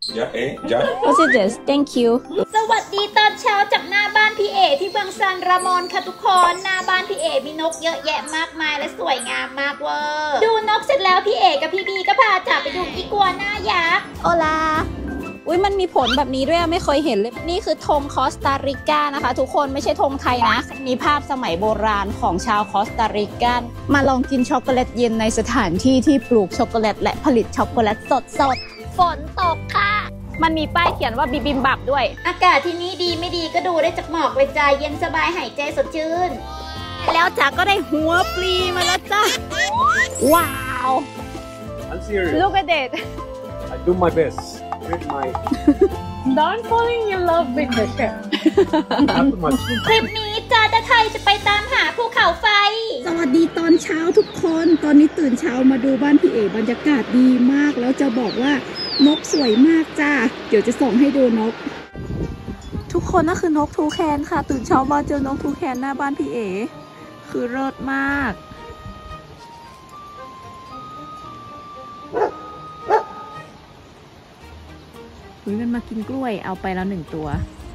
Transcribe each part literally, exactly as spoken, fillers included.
Ya, eh, ya. What's this? Thank you. สวัสดีตอนเช้าจากหน้าบ้านพี่เอที่เมืองซานรามอนค่ะทุกคนหน้าบ้านพี่เอมีนกเยอะแยะมากมายและสวยงามมากเวอร์ดูนกเสร็จแล้วพี่เอกับพี่บีก็พาจ่าไปดูอีกัวน่ายักษ์โอลาอุ้ยมันมีผลแบบนี้ด้วยไม่เคยเห็นเลยนี่คือธงคอสตาริกานะคะทุกคนไม่ใช่ธงไทยนะมีภาพสมัยโบราณของชาวคอสตาริกามาลองกินช็อกโกแลตเย็นในสถานที่ที่ปลูกช็อกโกแลตและผลิตช็อกโกแลตสดสดฝนตกค่ะมันมีป้ายเขียนว่าบิบิมบับด้วยอากาศที่นี่ดีไม่ดีก็ดูได้จากหมอกเลยจ้าเย็นสบายหายใจสดชื่นแล้วจ๋าก็ได้หัวปลีมาแล้วจ้าว้าว I'm serious. Look at it. I do my best. Read my. Don't falling in love with the show. Not too much. คลิปนี้จ้าตะไทยจะไปตามหาภูเขาไฟสวัสดีตอนเช้าทุกคนตอนนี้ตื่นเช้ามาดูบ้านพี่เอบรรยากาศดีมากแล้วจะบอกว่านกสวยมากจ้าเดี๋ยวจะส่งให้ดูนกทุกคนนั่นคือนกทูแคนค่ะตื่นเช้ามาเจอนกทูแคนหน้าบ้านพี่เอคือเลิศมากอุ๊ยมันมากินกล้วยเอาไปแล้วหนึ่งตัว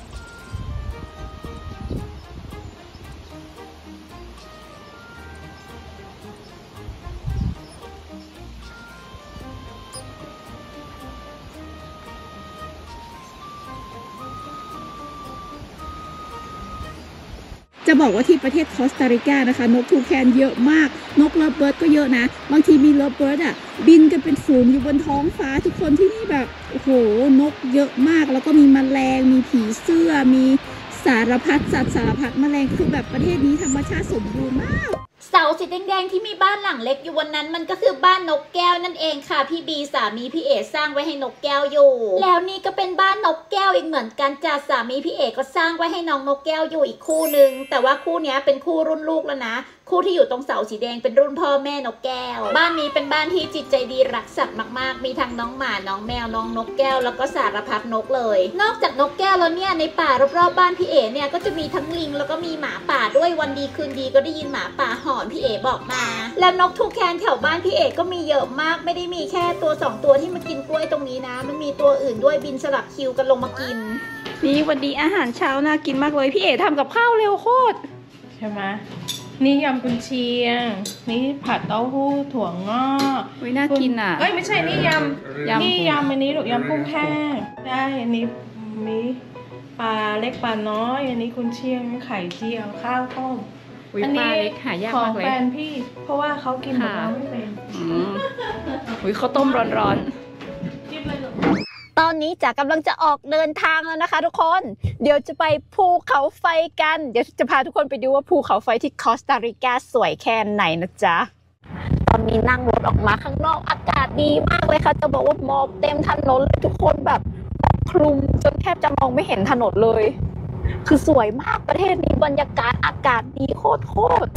จะบอกว่าที่ประเทศคอสตาริกานะคะนกทูแคนเยอะมากนกเลิฟเบิร์ดก็เยอะนะบางทีมีเลิฟเบิร์ดอ่ะบินกันเป็นฝูงอยู่บนท้องฟ้าทุกคนที่นี่แบบโอ้โหนกเยอะมากแล้วก็มีแมลงมีผีเสื้อมีสารพัดสัตว์สารพัดแมลงคือแบบประเทศนี้ธรรมชาติสมบูรณ์มากเสาสีแดงๆที่มีบ้านหลังเล็กอยู่วันนั้นมันก็คือบ้านนกแก้วนั่นเองค่ะพี่บีสามีพี่เอสร้างไว้ให้นกแก้วอยู่แล้วนี่ก็เป็นบ้านนกแก้วอีกเหมือนกันจ้าสามีพี่เอก็สร้างไว้ให้น้องนกแก้วอยู่อีกคู่นึงแต่ว่าคู่นี้เป็นคู่รุ่นลูกแล้วนะคู่ที่อยู่ตรงเสาสีแดงเป็นรุ่นพ่อแม่นกแก้วบ้านนี้เป็นบ้านที่จิตใจดีรักสัตว์มากๆมีทั้งน้องหมาน้องแมวน้องนกแก้วแล้วก็สารพัดนกเลยนอกจากนกแก้วแล้วเนี่ยในป่ารอบๆบ้านพี่เอเนี่ยก็จะมีทั้งลิงแล้วก็มีหมาป่าด้วยวันดีคืนดีก็ได้ยินหมาป่าหอนพี่เอบอกมาแล้วนกทูแคนแถวบ้านพี่เอก็มีเยอะมากไม่ได้มีแค่ตัวสองตัวที่มากินกล้วยตรงนี้นะมันมีตัวอื่นด้วยบินสลับคิวกันลงมากินนี่วันนี้อาหารเช้าน่ากินมากเลยพี่เอทำกับข้าวเร็วโคตรใช่ไหมนี่ยำกุนเชียงนี่ผัดเต้าหู้ถั่วงอกอุ้ยน่ากินอ่ะเอ้ยไม่ใช่นี่ยำนี่ยำอันนี้หรือยำกุ้งแห้งได้อันนี้มีปลาเล็กปลาน้อยอันนี้กุนเชียงไข่เจียวข้าวต้มอันนี้หายากมากเลยของแฟนพี่เพราะว่าเขากินแบบเราไม่เป็นอุ้ยข้าวต้มร้อนๆจิ้มเลยตอนนี้จ๋ากำลังจะออกเดินทางแล้วนะคะทุกคนเดี๋ยวจะไปภูเขาไฟกันเดี๋ยวจะพาทุกคนไปดูว่าภูเขาไฟที่คอสตาริกาสวยแค่ไหนนะจ๊ะตอนนี้นั่งรถออกมาข้างนอกอากาศดีมากเลยค่ะจะบอกว่าหมอกเต็มถนนเลยทุกคนแบบคลุมจนแทบจะมองไม่เห็นถนนเลยคือสวยมากประเทศนี้บรรยากาศอากาศดีโคตรโคตร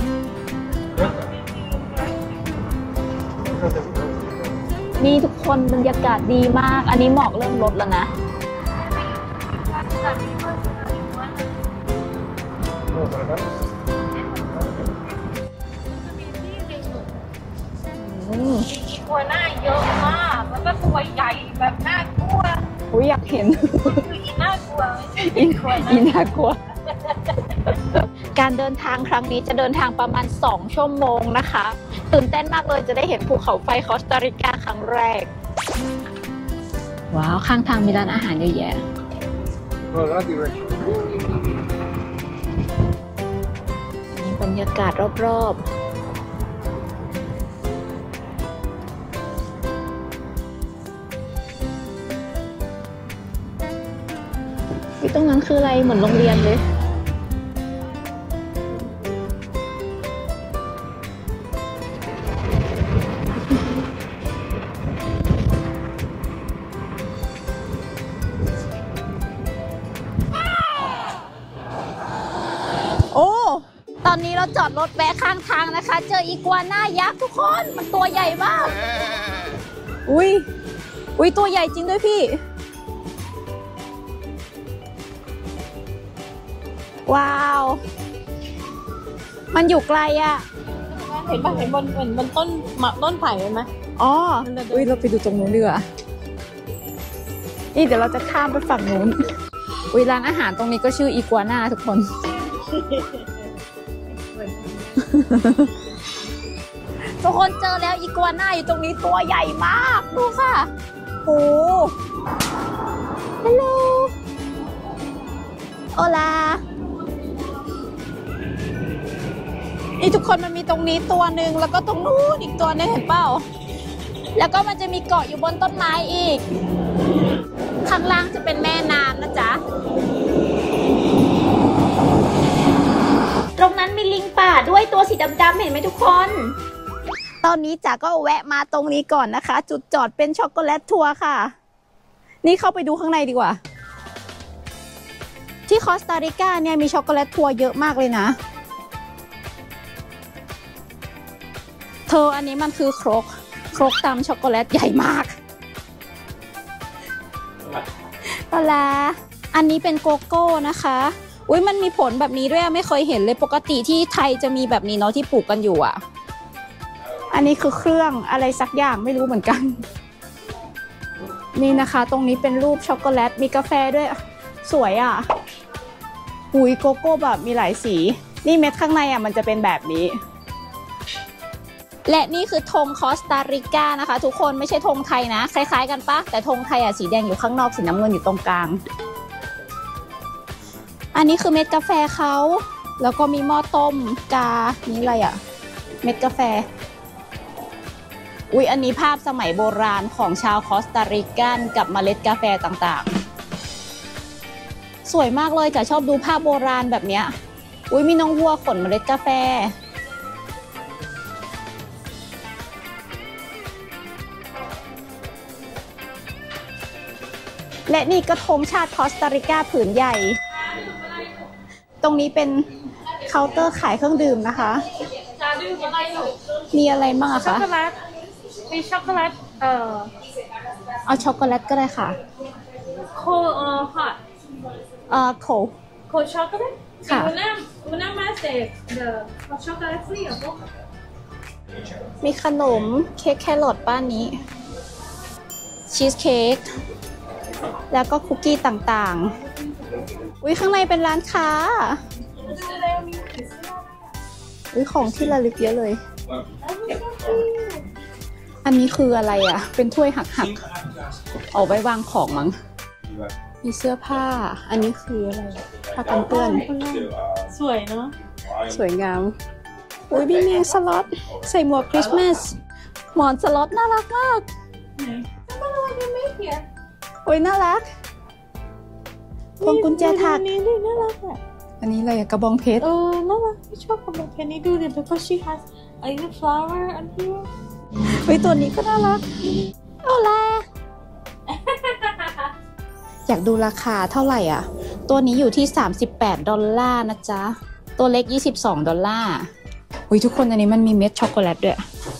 นี่ทุกคนบรรยากาศดีมากอันนี้หมอกเริ่มลดแล้วนะอีกัวน่าเยอะมากแล้วก็ตัวใหญ่แบบน่ากลัวอุ้ยอยากเห็นคืออีน่ากลัวอีน่ากลัวการเดินทางครั้งนี้จะเดินทางประมาณสองชั่วโมงนะคะตื่นเต้นมากเลยจะได้เห็นภูเขาไฟคอสตาริกาครั้งแรกว้าวข้างทางมีร้านอาหารเยอะแยะนี่บรรยากาศรอบๆวิตรงนั้นคืออะไรเหมือนโรงเรียนเลยตอนนี้เราจอดรถแวะข้างทางนะคะเจออีกัวน่ายักษ์ทุกคนมันตัวใหญ่มากอุ้ยอุ้ยตัวใหญ่จริงด้วยพี่ว้าวมันอยู่ไกลอ่ะเห็นป่ะเห็นบนเหมือนบนต้นต้นไผ่ไหมอ๋ออุ้ยเราไปดูตรงนู้นดีกว่านี่เดี๋ยวเราจะข้ามไปฝั่งนู้นอุ้ยร้านอาหารตรงนี้ก็ชื่ออีกัวน่าทุกคน ทุกคนเจอแล้วอีกัวน่าอยู่ตรงนี้ตัวใหญ่มากดูค่ะโอ้ฮัลโหลโอลานี่ทุกคนมันมีตรงนี้ตัวหนึ่งแล้วก็ตรงนู้นอีกตัวนึงเห็นเปล่าแล้วก็มันจะมีเกาะอยู่บนต้นไม้อีกข้างล่างจะเป็นแม่น้ำนะจ๊ะตรงนั้นมีลิงป่าด้วยตัวสีดำๆเห็นไหมทุกคนตอนนี้จ๋าก็แวะมาตรงนี้ก่อนนะคะจุดจอดเป็นช็อกโกแลตทัวร์ค่ะนี่เข้าไปดูข้างในดีกว่าที่คอสตาริกาเนี่ยมีช็อกโกแลตทัวร์เยอะมากเลยนะเธออันนี้มันคือครกครกตำช็อกโกแลตใหญ่มากอะไรอันนี้เป็นโกโก้นะคะอุ้ยมันมีผลแบบนี้ด้วยไม่เคยเห็นเลยปกติที่ไทยจะมีแบบนี้เนาะที่ปลูกกันอยู่อ่ะอันนี้คือเครื่องอะไรสักอย่างไม่รู้เหมือนกันนี่นะคะตรงนี้เป็นรูปช็อกโกแลตมีกาแฟด้วยสวยอ่ะหุยโกโก้แบบมีหลายสีนี่เม็ดข้างในอ่ะมันจะเป็นแบบนี้และนี่คือธงคอสตาริกานะคะทุกคนไม่ใช่ธงไทยนะคล้ายๆกันปะแต่ธงไทยอ่ะสีแดงอยู่ข้างนอกสีน้ำเงินอยู่ตรงกลางอันนี้คือเม็ดกาแฟเขาแล้วก็มีหม้อต้มกานี่อะไรอ่ะเม็ดกาแฟอุ๊ยอันนี้ภาพสมัยโบราณของชาวคอสตาริกันกับเมล็ดกาแฟต่างๆสวยมากเลยจ๋าชอบดูภาพโบราณแบบเนี้ยอุ๊ยมีน้องวัวขนเมล็ดกาแฟและนี่ก็ธงชาติคอสตาริกาผืนใหญ่ตรงนี้เป็นเคาน์เตอร์ขายเครื่องดื่มนะคะมีอะไรบ้างอะคะมีช็อกโกแลตเอ่อเอาช็อกโกแลตก็ได้ค่ะโคเอ่อฮอตเอ่อโคโคช็อกโกแลตค่ะ una una más de de hot chocolate frío มีขนมเค้กแครอทป้านนี้ชีสเค้กแล้วก็คุกกี้ต่างๆอุ้ยข้างในเป็นร้านค้าอุ้ยของที่ระลึกเยอะเลยอันนี้คืออะไรอ่ะเป็นถ้วยหักๆเอาไว้วางของมั้งมีเสื้อผ้าอันนี้คืออะไรผ้ากันเปื้อนสวยเนาะสวยงามอุ้ยมีแมงสล็อตใส่หมวกคริสต์มาสหมอนสล็อตน่ารักมากอุ้ยน่ารักพวงกุญแจถักนี่นี่น่ารักอ่ะอันนี้อะไรอะกระบองเพชรเออน่ารักชอบกับแบบนี้ดูดิ because she has a little flower on here เฮ้ยตัวนี้ก็น่ารักเอาละอยากดูราคาเท่าไหร่อ่ะตัวนี้อยู่ที่สามสิบแปดดอลลาร์นะจ๊ะตัวเล็กยี่สิบสองดอลลาร์อุ้ยทุกคนอันนี้มันมีเม็ดช็อกโกแลตด้วย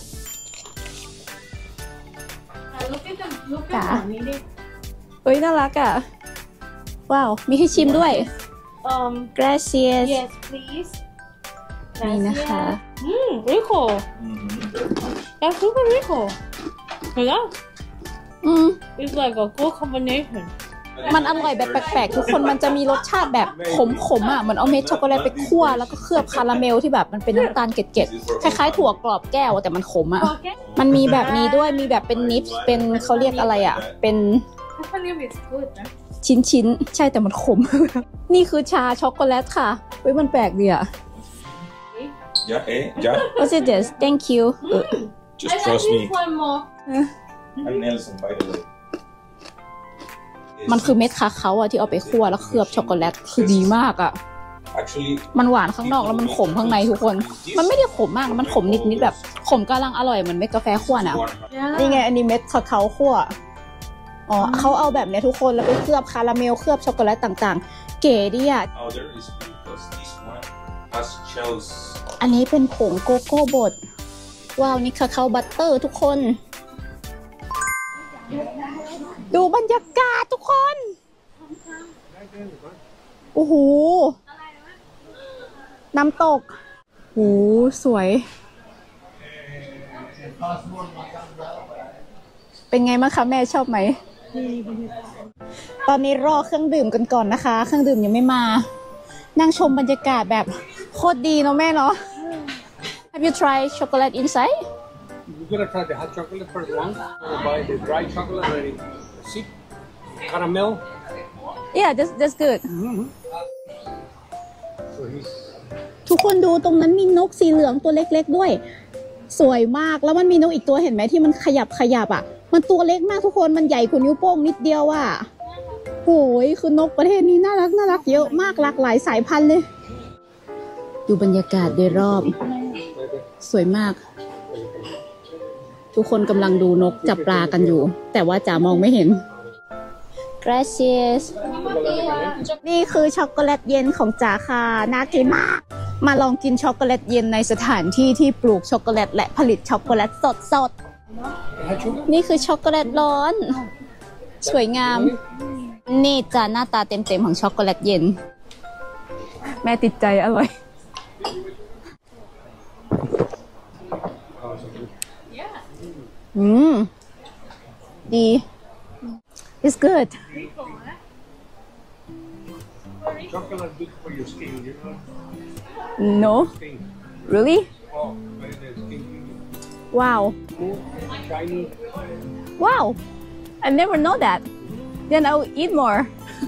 look at them look at them นี่ดิเฮ้ยน่ารักอ่ะว้าวมีให้ชิมด้วย um gracias yes please นี่นะคะอืม rico that's super rico yeah อืม it's like a good combination มันอร่อยแบบแปลกๆทุกคนมันจะมีรสชาติแบบขมๆอ่ะเหมือนเอาเม็ดช็อกโกแลตไปคั่วแล้วก็เคลือบคาราเมลที่แบบมันเป็นน้ำตาลเกล็ดๆคล้ายๆถั่วกรอบแก้วแต่มันขมอ่ะมันมีแบบนี้ด้วยมีแบบเป็นนิปเป็นเขาเรียกอะไรอ่ะเป็น I believe it's good นะชิ้นๆใช่แต่มันขม นี่คือชาช็อกโกแลตค่ะเฮ้ยมันแปลกดีอ่ะ Yeah, eh? Yeah. What's it this Thank you เออ Just I trust like me. this one more I'm Nelson, by the way. มันคือเม็ดคาเขาอะที่เอาไปคั่วแล้วเคลือบช็อกโกแลตคือดีมากอะ Actually, มันหวานข้างนอกแล้วมันขมข้างในทุกคน มันไม่ได้ขมมากมันขมนิดๆแบบขมกำลังอร่อยเหมือนเม็ดกาแฟคั่วนะ yeah นี่ไงอันนี้เม็ดคาเขาคั่วอ๋อเขาเอาแบบเนี้ยทุกคนแล้วไปเคลือบคาราเมลเคลือบช็อกโกแลตต่างๆเก๋ดีอะ powder is because this one has shells. อันนี้เป็นผงโกโก้บดว้าวนี่คาคาบัตเตอร์ทุกคน ดูบรรยากาศทุกคนโอ้โหน้ำตกโอ้โหสวยเป็นไงบ้างคะแม่ชอบไหมตอนนี้รอเครื่องดื่มกันก่อนนะคะเครื่องดื่มยังไม่มานั่งชมบรรยากาศแบบโคตรดีเนาะแม่เนาะ Have you tried chocolate inside? You're gonna try the hot chocolate first one, or buy the dry chocolate already. See, caramel. Yeah, that's that's good. Mm-hmm. So he's ทุกคนดูตรงนั้นมีนกสีเหลืองตัวเล็กๆด้วยสวยมากแล้วมันมีนกอีกตัวเห็นไหมที่มันขยับขยับอ่ะมันตัวเล็กมากทุกคนมันใหญ่กว่านิ้วโป้งนิดเดียวอ่ะโหยคือนกประเทศนี้น่ารักน่ารักเยอะมากหลากหลายสายพันธุ์เลยดูบรรยากาศโดยรอบสวยมากทุกคนกำลังดูนกจับปลากันอยู่แต่ว่าจ๋ามองไม่เห็น Gracias นี่คือช็อกโกแลตเย็นของจ๋าค่ะน่ากินมากมาลองกินช็อกโกแลตเย็นในสถานที่ที่ปลูกช็อกโกแลตและผลิตช็อกโกแลตสดๆนี่คือช็อกโกแลตร้อนสวยงามนี่จ้าหน้าตาเต็มๆของช็อกโกแลตเย็นแม่ติดใจอร่อยอืมดี it's good chocolate good for your skin, you know. no Skin. really Oh, very nice skin. wow Smooth, shiny. wow I never know that then I'll eat more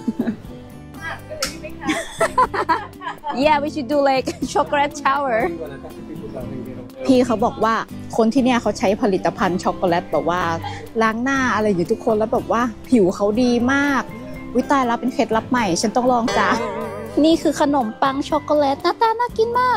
yeah we should do like chocolate shower You wanna talk to people that think they don't. พี่เขาบอกว่าคนที่เนี่ยเขาใช้ผลิตภัณฑ์ช็อกโกแลตแบบว่าล้างหน้าอะไรอย่างทุกคนแล้วแบบว่าผิวเขาดีมากวิตายแล้วเป็นเคล็ดลับใหม่ฉันต้องลองจ้ะนี่คือขนมปังช็อกโกแลตหน้าตาน่ากินมาก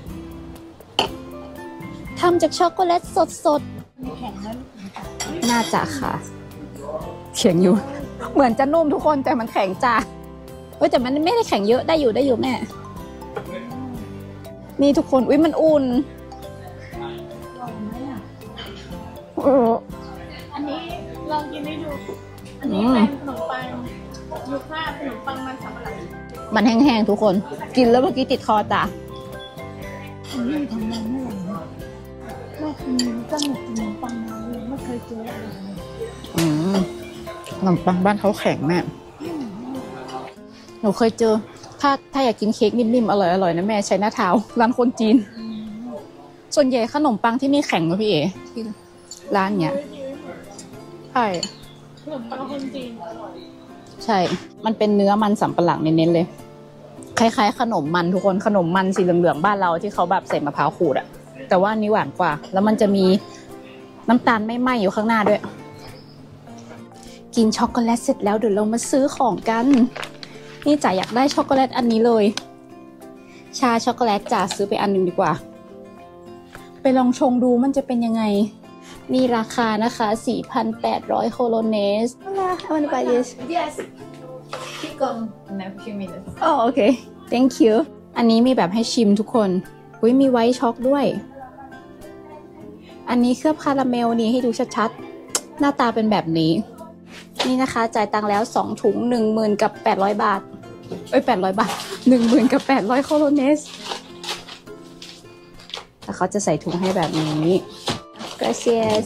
ทำจากช็อกโกแลตสดๆน่าจะค่ะแข็งอยู่เหมือนจะนุ่มทุกคนแต่มันแข็งจ้ะเอ้ยแต่มันไม่ได้แข็งเยอะได้อยู่ได้อยู่แม่นี่ทุกคนอุ้ยมันอุ่นอันนี้ลองกินให้ดูอันนี้เป็นขนมปังยูคาขนมปังมันสำปะหลังมันแห้งๆทุกคนกินแล้วเมื่อกี้ติดคอจ้ะนี่ทำงานไม่ไหวนะแม่คือจ้างขนมปังมาเลยไม่เคยเจออะไรเลยอืมขนมปังบ้านเขาแข็งแม่หนูเคยเจอถ้าถ้าอยากกินเค้กนิ่มๆอร่อยๆนะแม่ใช้หน้าเท้าร้านคนจีนส่วนใหญ่ขนมปังที่นี่แข็งนะพี่เอ๋ที่ร้านเนี้ยใช่ขนมปังคนจีนใช่มันเป็นเนื้อมันสำปะหลังเน้นๆเลยคล้ายๆขนมมันทุกคนขนมมันสีเหลืองๆบ้านเราที่เขาแบบใส่มะพร้าวขูดอะแต่ว่านี่หวานกว่าแล้วมันจะมีน้ำตาลไม่ไหม้อยู่ข้างหน้าด้วยกินช็อกโกแลตเสร็จแล้วเดี๋ยวเรามาซื้อของกันนี่จ๋าอยากได้ช็อกโกแลตอันนี้เลยชาช็อกโกแลตจ๋าซื้อไปอันหนึ่งดีกว่าไปลองชงดูมันจะเป็นยังไงนี่ราคานะคะ สี่พันแปดร้อย โคโลเนส Hola, I want to buy this yes keep on in a few minutes อ๋อโอเค thank you อันนี้มีแบบให้ชิมทุกคนอุ้ยมีไวท์ช็อกด้วยอันนี้เคลือบคาราเมลนี่ให้ดูชัดๆหน้าตาเป็นแบบนี้นี่นะคะจ่ายตังค์แล้วสองถุง หนึ่งหมื่น กับแปดร้อยบาทเอ้ยแปดร้อยบาท หนึ่งหมื่น กับแปดร้อย โคโลเนสแล้วเขาจะใส่ถุงให้แบบนี้ gracias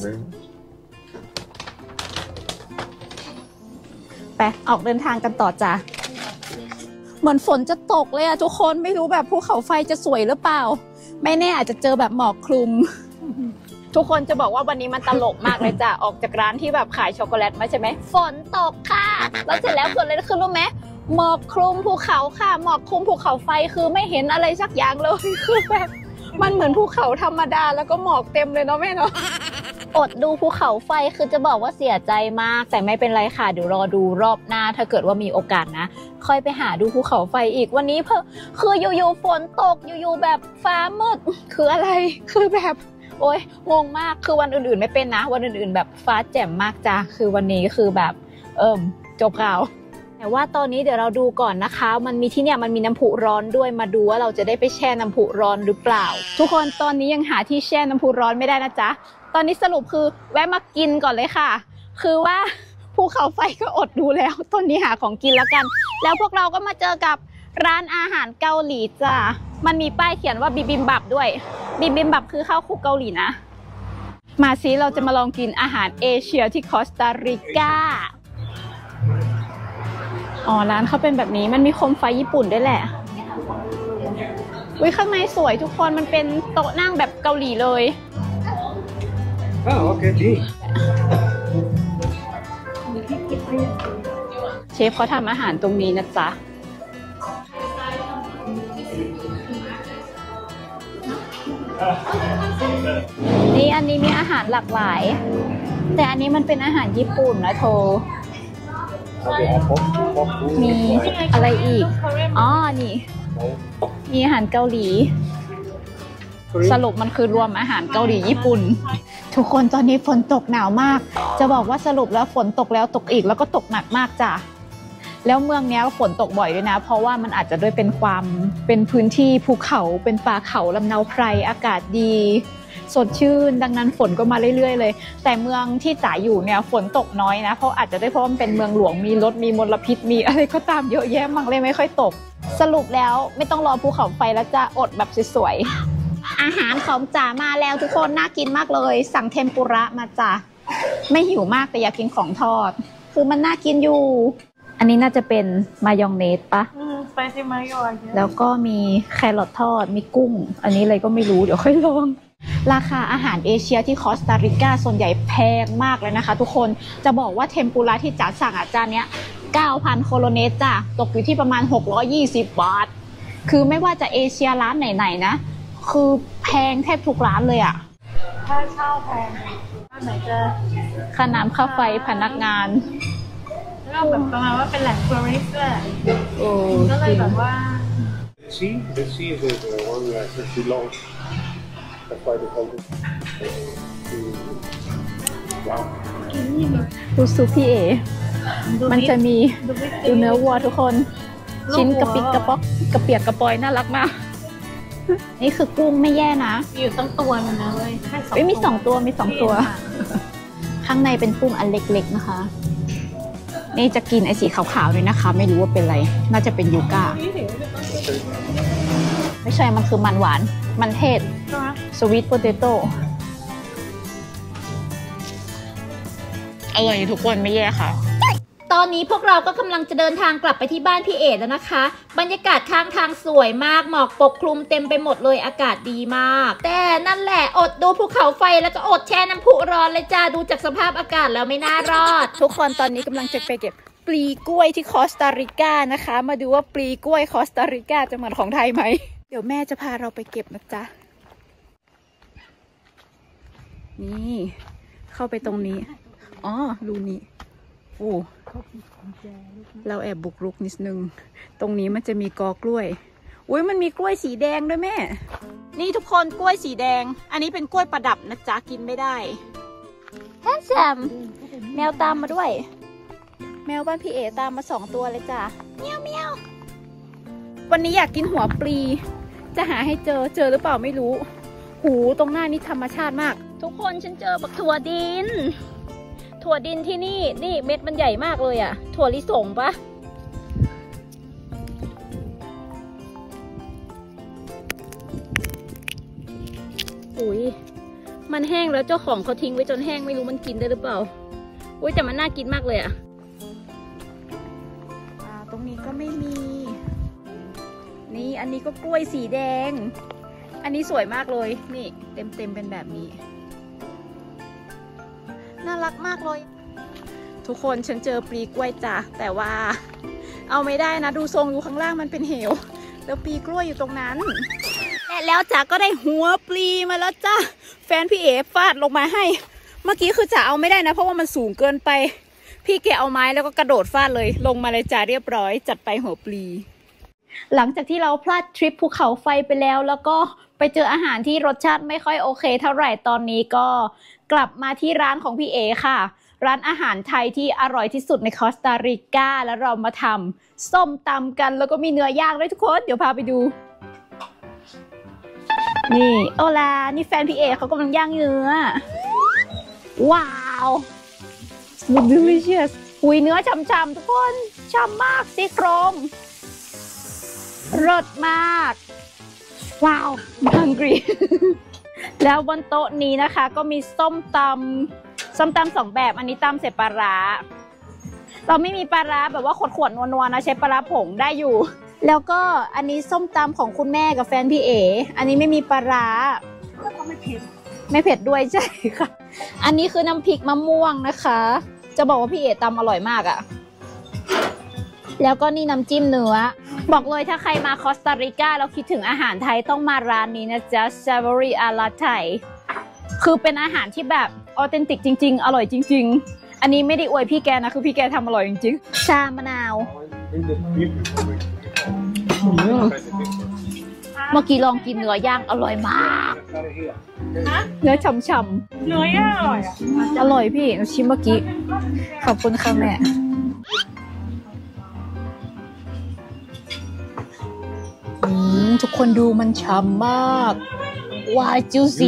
ไปออกเดินทางกันต่อจ้ะเหมือนฝนจะตกเลยอะทุกคนไม่รู้แบบภูเขาไฟจะสวยหรือเปล่าไม่แน่อาจจะเจอแบบหมอกคลุม ทุกคนจะบอกว่าวันนี้มันตลกมากเลยจ้ะออกจากร้านที่แบบขายช็อกโกแลตมาใช่ไหมฝนตกค่ะแล้วเสร็จแล้วเกิดอะไรขึ้นรู้ไหมหมอกคลุมภูเขาค่ะหมอกคลุมภูเขาไฟคือไม่เห็นอะไรสักอย่างเลยคือแบบมันเหมือนภูเขาธรรมดาแล้วก็หมอกเต็มเลยเนาะแม่เนาะอดดูภูเขาไฟคือจะบอกว่าเสียใจมากแต่ไม่เป็นไรค่ะเดี๋ยวรอดูรอบหน้าถ้าเกิดว่ามีโอกาสนะค่อยไปหาดูภูเขาไฟอีกวันนี้เพิ่งคืออยู่ๆฝนตกอยู่ๆแบบฟ้ามืดคืออะไรคือแบบโอ๊ยงงมากคือวันอื่นๆไม่เป็นนะวันอื่นๆแบบฟ้าแจ่มมากจ้ะคือวันนี้คือแบบเอิ่มจบข่าวแต่ว่าตอนนี้เดี๋ยวเราดูก่อนนะคะมันมีที่เนี่ยมันมีน้ำพุร้อนด้วยมาดูว่าเราจะได้ไปแช่น้ำพุร้อนหรือเปล่าทุกคนตอนนี้ยังหาที่แช่น้ำพุร้อนไม่ได้นะจ๊ะตอนนี้สรุปคือแวะมากินก่อนเลยค่ะคือว่าภูเขาไฟก็อดดูแล้วตอนนี้หาของกินแล้วกันแล้วพวกเราก็มาเจอกับร้านอาหารเกาหลีจ้ะมันมีป้ายเขียนว่าบิบิมบับด้วยบิบิมบับคือข้าวคลุกเกาหลีนะมาซิเราจะมาลองกินอาหารเอเชียที่คอสตาริกาอ๋อร้านเขาเป็นแบบนี้มันมีโคมไฟญี่ปุ่นด้วยแหละอุ้ยข้างในสวยทุกคนมันเป็นโต๊ะนั่งแบบเกาหลีเลย Oh, okay, gee. เชฟเขาทำอาหารตรงนี้นะจ๊ะนี่อันนี้มีอาหารหลากหลายแต่อันนี้มันเป็นอาหารญี่ปุ่นนะโทมีอะไรอีกอ๋อนี่มีอาหารเกาหลีสรุปมันคือรวมอาหารเกาหลีญี่ปุ่นทุกคนตอนนี้ฝนตกหนาวมากจะบอกว่าสรุปแล้วฝนตกแล้วตกอีกแล้วก็ตกหนักมากจ้ะแล้วเมืองนี้ฝนตกบ่อยด้วยนะเพราะว่ามันอาจจะด้วยเป็นความเป็นพื้นที่ภูเขาเป็นป่าเขาลำเนาไพรอากาศดีสดชื่นดังนั้นฝนก็มาเรื่อยๆเลยแต่เมืองที่จ๋าอยู่เนี่ยฝนตกน้อยนะเพราะอาจจะได้เพราะมันเป็นเมืองหลวงมีรถมีมลพิษมีอะไรก็ตามเยอะแยะมากเลยไม่ค่อยตกสรุปแล้วไม่ต้องรอภูเขาไฟแล้วจะอดแบบสวยๆอาหารของจ๋ามาแล้วทุกคนน่ากินมากเลยสั่งเทมปุระมาจ้ะไม่หิวมากแต่อยากกินของทอดคือมันน่ากินอยู่อันนี้น่าจะเป็นมายองเนสปะไปที่มายองแล้วก็มีแครอททอดมีกุ้งอันนี้อะไรก็ไม่รู้เดี๋ยวค่อยลองราคาอาหารเอเชียที่คอสตาริกาส่วนใหญ่แพงมากเลยนะคะทุกคนจะบอกว่าเทมปุระที่จ๋าสั่งอาจารย์เนี้ย เก้าพัน โคโลเนสจ้ะตกอยู่ที่ประมาณหกร้อยยี่สิบบาทคือไม่ว่าจะเอเชียร้านไหนๆนะคือแพงแทบทุกร้านเลยอะถ้าเช่าแพงร้านไหนจะค่าน้ำค่าไฟพนักงานก็แบบประมาณว่าเป็นแหล่งทัวริสต์ด้วยก็เลยแบบว่า See, the sea is the one that is too long. That's why they call it. Wow. ดูซุปพี่เอมันจะมีดูเนื้อวัวทุกคนชิ้นกระปิกกระป๊อกกระเปียกกระปอยน่ารักมากนี่คือกุ้งไม่แย่นะอยู่ตั้งตัวมันนะเว้ยไม่มีสองตัวมีสองตัวข้างในเป็นกุ้งอันเล็กๆนะคะนี่จะกินไอ้สีขาวๆด้วยนะคะไม่รู้ว่าเป็นอะไรน่าจะเป็นยูก้าไม่ใช่มันคือมันหวานมันเทศสวีทโพเตโต้อร่อยทุกคนไม่แย่ค่ะตอนนี้พวกเราก็กำลังจะเดินทางกลับไปที่บ้านพี่เอ๋แล้วนะคะบรรยากาศข้างทางสวยมากหมอกปกคลุมเต็มไปหมดเลยอากาศดีมากแต่นั่นแหละอดดูภูเขาไฟแล้วก็อดแช่น้ำพุร้อนเลยจ้าดูจากสภาพอากาศแล้วไม่น่ารอดทุกคนตอนนี้กำลังจะไปเก็บปลีกล้วยที่คอสตาริกานะคะมาดูว่าปลีกล้วยคอสตาริกาจะเหมือนของไทยไหมเดี๋ยวแม่จะพาเราไปเก็บนะจ๊ะนี่เข้าไปตรงนี้อ๋อรูนี้โอ้เราแอบบุกรุกนิดนึงตรงนี้มันจะมีกอกล้วยอุ้ยมันมีกล้วยสีแดงด้วยแม่นี่ทุกคนกล้วยสีแดงอันนี้เป็นกล้วยประดับนะจ๊ะกินไม่ได้แฮนซัมแมวตามมาด้วยแมวบ้านพี่เอตามมาสองตัวเลยจ้ะเมียวเมียววันนี้อยากกินหัวปลีจะหาให้เจอเจอหรือเปล่าไม่รู้หูตรงหน้านี่ธรรมชาติมากทุกคนฉันเจอบักถั่วดินถั่วดินที่นี่นี่เม็ดมันใหญ่มากเลยอ่ะถั่วลิสงปะอุ้ยมันแห้งแล้วเจ้าของเขาทิ้งไว้จนแห้งไม่รู้มันกินได้หรือเปล่าอุ้ยแต่มันน่ากินมากเลยอ่ะตรงนี้ก็ไม่มีนี่อันนี้ก็กล้วยสีแดงอันนี้สวยมากเลยนี่เต็มเต็มเป็นแบบนี้น่ารักมากเลยทุกคนฉันเจอปลีกล้วยจ้ะแต่ว่าเอาไม่ได้นะดูทรงดูข้างล่างมันเป็นเหวแล้วปลีกล้วยอยู่ตรงนั้นและแล้วจ๋าก็ได้หัวปลีมาแล้วจ้ะแฟนพี่เอฟาดลงมาให้เมื่อกี้คือจ๋าเอาไม่ได้นะเพราะว่ามันสูงเกินไปพี่แกเอาไม้แล้วก็กระโดดฟาดเลยลงมาเลยจ้ะเรียบร้อยจัดไปหัวปลีหลังจากที่เราพลาดทริปภูเขาไฟไปแล้วแล้วก็ไปเจออาหารที่รสชาติไม่ค่อยโอเคเท่าไหร่ตอนนี้ก็กลับมาที่ร้านของพี่เอค่ะร้านอาหารไทยที่อร่อยที่สุดในคอสตาริกาแล้วเรามาทำส้มตำกันแล้วก็มีเนื้อย่างด้วยทุกคนเดี๋ยวพาไปดูนี่โอลานี่แฟนพี่เอเขากำลังย่างเนื้อว้าว delicious หุยเนื้อช่ำๆทุกคนช่ำมากซี่โครงรสมากว้าวฮังกรีแล้วบนโต๊ะนี้นะคะก็มีส้มตำส้มตำสองแบบอันนี้ตำเสร็จปลาร้าเราไม่มีปลาร้าแบบว่าขวดๆนัวๆนะใช้ปลาร้าผงได้อยู่ แล้วก็อันนี้ส้มตำของคุณแม่กับแฟนพี่เอ๋อันนี้ไม่มีปลาร้าไม่เผ็ดไม่เผ็ดด้วยใช่ค่ะอันนี้คือน้ำพริกมะม่วงนะคะจะบอกว่าพี่เอ๋ตำอร่อยมากอะแล้วก็นี่น้ำจิ้มเนื้อบอกเลยถ้าใครมาคอสตาริกาแล้วคิดถึงอาหารไทยต้องมาร้านนี้นะจ๊ะ Savory อาราไทยคือเป็นอาหารที่แบบออเทนติกจริงๆอร่อยจริงๆอันนี้ไม่ได้อวยพี่แกนะคือพี่แกทำอร่อยจริงๆชามะนาวเมื่อกี้ลองกินเนื้อย่างอร่อยมากเนื้อฉ่ำๆเนื้อย่างอร่อยอ่ะอร่อยพี่ชิมเมื่อกี้ขอบคุณค่ะแม่ทุกคนดูมันฉ่ำมากว้าว juicy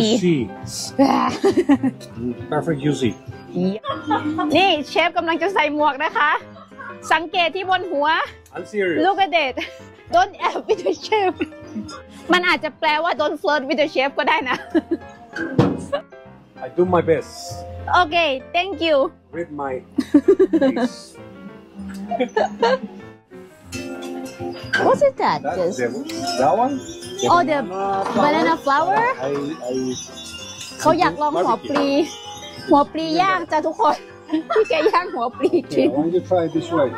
perfect juicy นี่เชฟกำลังจะใส่หมวกนะคะสังเกตที่บนหัว I'm serious look at it don't F with the chef มันอาจจะแปลว่า don't flirt with the chef ก็ได้นะ I do my best โอเค thank you read my face What's it that? That's the, that one? The Oh, the banana banana flower? I, I เขาอยากลองหัวปลีหัวปลีย่างจ้ะทุกคนพี่แกย่างหัวปลีกิน yeah, why don't you try it this way?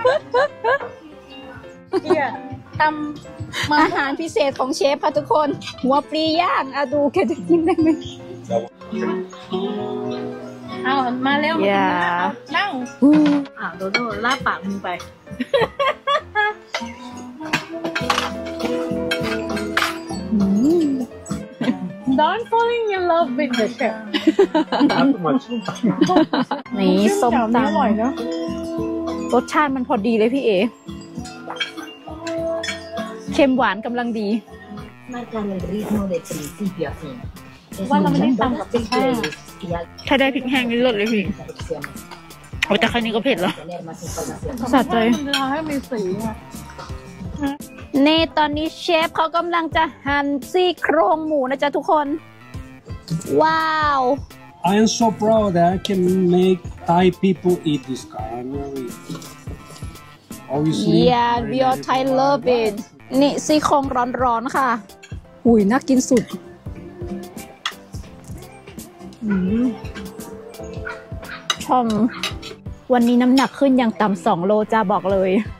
เนี่ยทอาหารพิเศษของเชฟค่ะทุกคนหัวปลีย่างอะดูแกจะกินได้ไหมำเอามาเร็วมาอย่านั่งอ่าโดโดลาปากมึงไป Don't falling in love with the chef Not too much นี่ส้มตอร่อยเนาะำรสชาติมันพอดีเลยพี่เอเค็มหวานกำลังดีว่าเราไม่ได้ตำกับพริกแห้งถ้าได้พริกแห้งนี่เลิศเลยพี่โอ้แต่แค่นี้ก็เผ็ดแล้วสะใจมันจะทำให้มีสีอ่ะนี่ตอนนี้เชฟเขากำลังจะหั่นซี่โครงหมูนะจ๊ะทุกคน ว้าว I am so proud that I can make Thai people eat this culinary. Obviously, Yeah we all Thai love it นี่ซี่โครงร้อนๆค่ะหุยน่ากินสุดชมวันนี้น้ำหนักขึ้นอย่างต่ำสองโลจ้าบอกเลย